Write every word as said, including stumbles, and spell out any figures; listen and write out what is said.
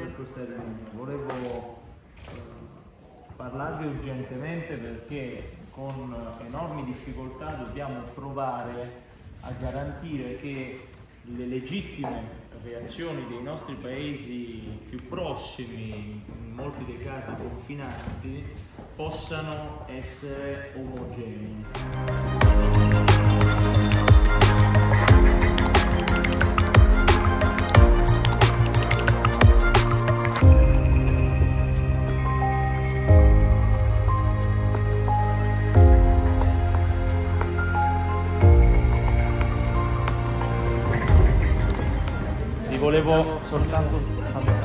per questa riunione. Volevo eh, parlarvi urgentemente perché con enormi difficoltà dobbiamo provare a garantire che le legittime reazioni dei nostri paesi più prossimi, in molti dei casi confinanti, possano essere omogenei. Volevo soltanto sapere